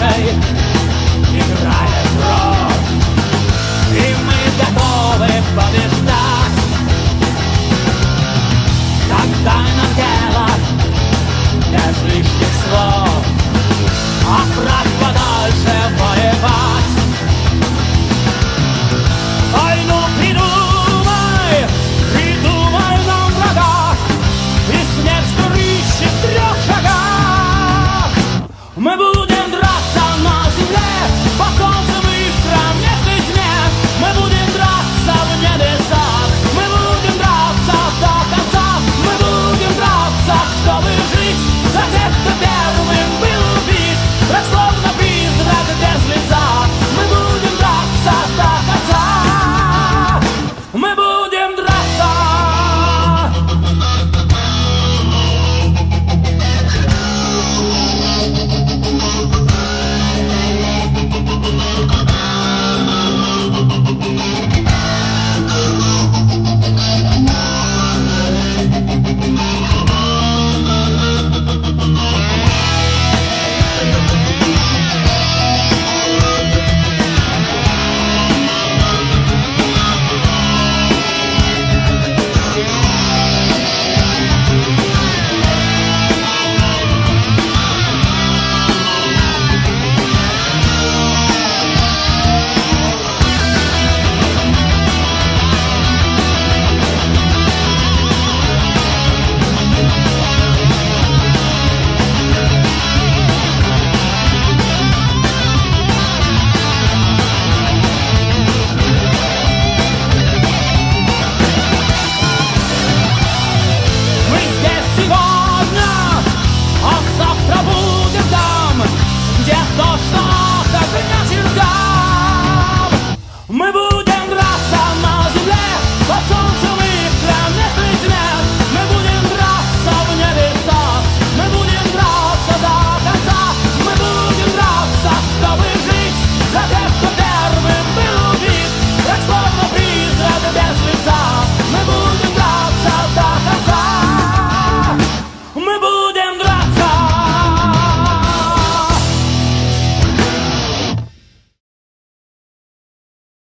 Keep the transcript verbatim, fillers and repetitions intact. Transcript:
душей играет кровь, и мы готовы побеждать. Так дай нам дело без лишних слов, отправь подальше воевать. Войну придумай, придумай нам врага, и смерть скрыщет в трех шагах. Мы будем драться на земле, под солнцем и в кромешной тьме. Мы будем драться в небесах, мы будем драться до конца. Мы будем драться, чтобы жить, за тех, кто первым был убит. Враг словно призрак без лица. Мы будем драться до конца. Мы будем драться. Мы будем драться на земле, под солнцем и в кромешной тьме. Мы будем драться в небесах, мы будем драться до конца. Мы будем драться, чтобы жить, за тех, кто первым был убит. Враг словно призрак без лица.